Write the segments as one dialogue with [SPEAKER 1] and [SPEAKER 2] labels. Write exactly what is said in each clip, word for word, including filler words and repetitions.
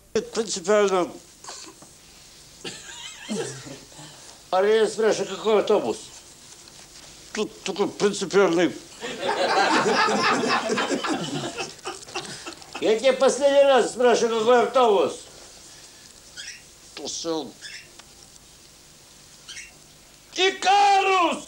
[SPEAKER 1] Принципиально. А я спрашиваю, какой автобус? Тут такой принципиальный. Я тебе последний раз спрашиваю, какой автобус? Тусел. Икарус!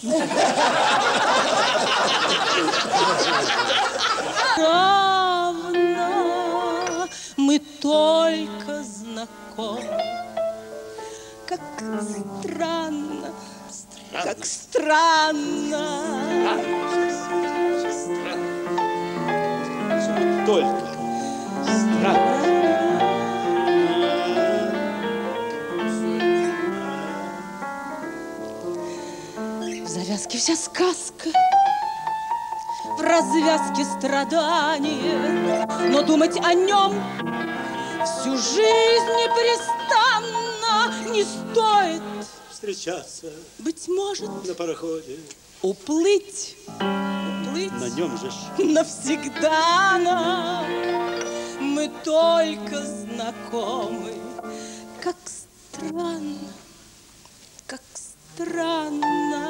[SPEAKER 2] Давно мы только знакомы. Как странно, странно. Как странно.
[SPEAKER 1] Странно. Только странно.
[SPEAKER 2] В завязке вся сказка, в развязке страдания, но думать о нем всю жизнь непрестанно не стоит.
[SPEAKER 3] Встречаться,
[SPEAKER 2] быть может,
[SPEAKER 3] на пароходе,
[SPEAKER 2] уплыть, уплыть
[SPEAKER 3] на нем же
[SPEAKER 2] навсегда нам. Мы только знакомы. Как странно, как странно.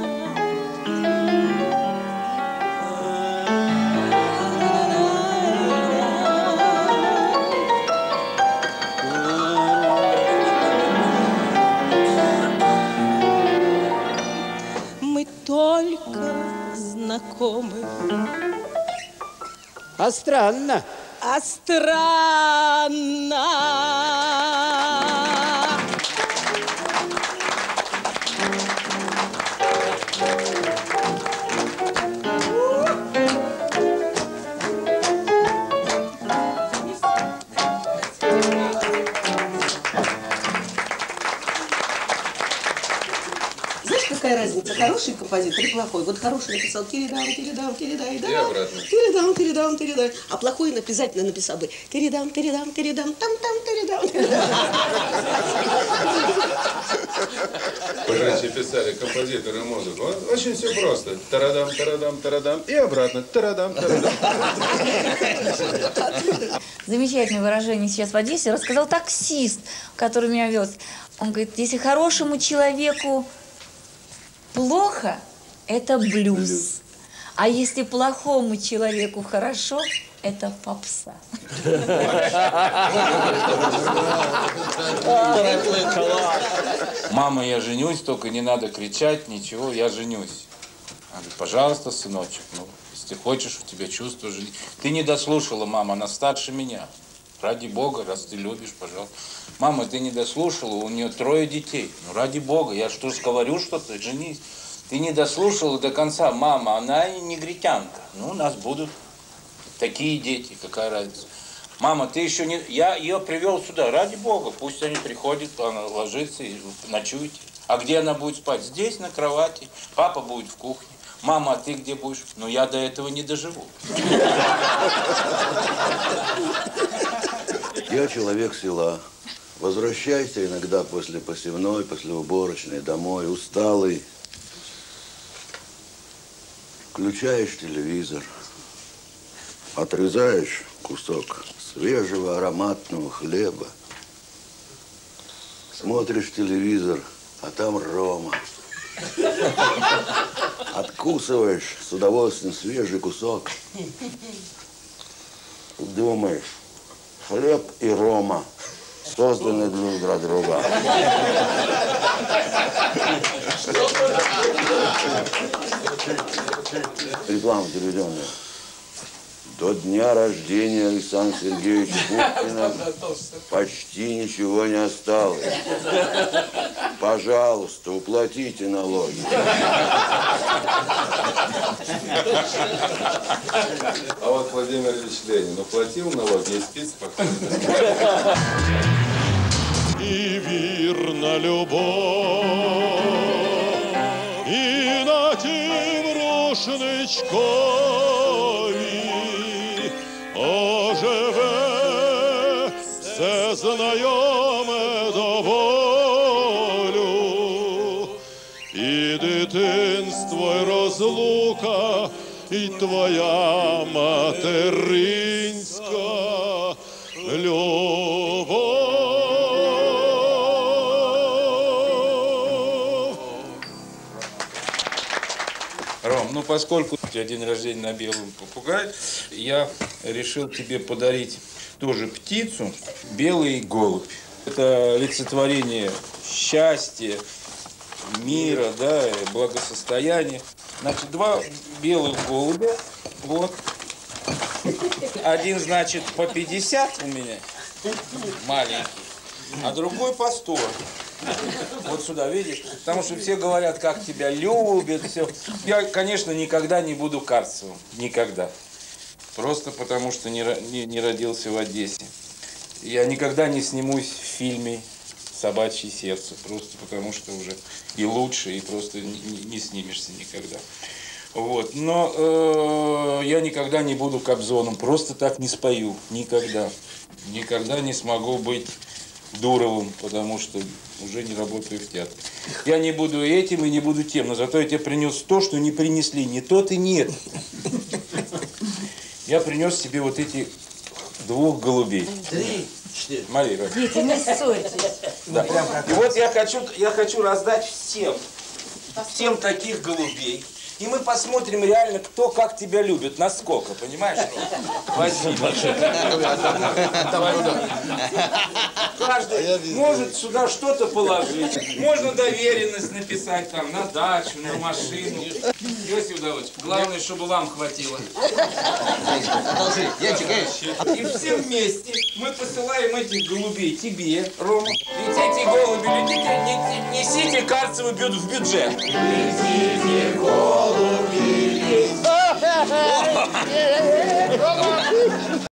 [SPEAKER 2] Мы только знакомы.
[SPEAKER 3] А странно.
[SPEAKER 2] А странно.
[SPEAKER 4] Какая разница, хороший композитор или плохой? Вот хороший написал тиридаун, тиридаун, тиридаун,
[SPEAKER 5] и обратно.
[SPEAKER 4] Тиридаун, тиридаун, тиридаун. А плохой обязательно написал бы тиридаун, тиридаун, тиридаун, там, там, тиридаун, тиридаун.
[SPEAKER 5] Пожалуйста, писали композиторы музыку. Очень все просто. Тарадам, тарадам, тарадам и обратно. Тарадам, тарадам.
[SPEAKER 6] Замечательное выражение сейчас в Одессе рассказал таксист, который меня вез. Он говорит, если хорошему человеку плохо, это блюз. А если плохому человеку хорошо, это попса.
[SPEAKER 7] Мама, я женюсь, только не надо кричать, ничего, я женюсь. Она говорит, пожалуйста, сыночек, ну, если ты хочешь, у тебя чувство жизни. Ты не дослушала, мама, она старше меня. Ради Бога, раз ты любишь, пожалуйста. Мама, ты не дослушала, у нее трое детей. Ну, ради Бога, я что ж говорю что-то, женись. Ты не дослушала до конца, мама, она и негритянка. Ну, у нас будут такие дети, какая разница. Мама, ты еще не... Я ее привел сюда, ради Бога, пусть они приходят, она ложится и ночуете. А где она будет спать? Здесь, на кровати. Папа будет в кухне. Мама, а ты где будешь? Ну, я до этого не доживу.
[SPEAKER 8] Я человек села. Возвращайся иногда после посевной, после уборочной, домой, усталый. Включаешь телевизор, отрезаешь кусок свежего ароматного хлеба, смотришь телевизор, а там рома. Откусываешь с удовольствием свежий кусок. Думаешь, хлеб и рома созданы друг для друга. Реклама телевизионная. До дня рождения Александра Сергеевича Пушкина почти ничего не осталось. Пожалуйста, уплатите налоги.
[SPEAKER 5] А вот Владимир Ильич Ленин уплатил налоги и спит спокойно.
[SPEAKER 9] И вірна любов, і на тім рушничкові оживе все знайоме до болю, і дитинство, й розлука, і твоя материнська любовь.
[SPEAKER 7] Ром, ну поскольку у тебя день рождения на белом попугай, я решил тебе подарить тоже птицу, белый голубь. Это олицетворение счастья, мира, да, благосостояния. Значит, два белых голубя, вот. Один, значит, по пятьдесят у меня, маленький, а другой по сто. Вот сюда, видишь? Потому что все говорят, как тебя любят, все. Я, конечно, никогда не буду Карцевым. Никогда. Просто потому, что не, не, не родился в Одессе. Я никогда не снимусь в фильме «Собачье сердце». Просто потому, что уже и лучше, и просто не, не снимешься никогда. Вот. Но э, я никогда не буду Кобзоном. Просто так не спою. Никогда. Никогда не смогу быть Дуровым, потому что уже не работаю в театре. Я не буду этим и не буду тем, но зато я тебе принес то, что не принесли ни тот и ни этот. Я принес тебе вот эти двух голубей.
[SPEAKER 1] Три, четыре.
[SPEAKER 7] Смотри, Ром.
[SPEAKER 6] Дети, не ссорьтесь.
[SPEAKER 7] Да. И вот я хочу, я хочу раздать всем, всем таких голубей. И мы посмотрим реально, кто как тебя любит, насколько, понимаешь, Ром? Возьми. Каждый может сюда что-то положить. Можно доверенность написать там на дачу, на машину. Иосиф Давыдович, главное, чтобы вам хватило. И все вместе мы посылаем этих голубей тебе, Рома. Ведь эти голуби летите, несите Карцеву в бюджет. Несите голуби.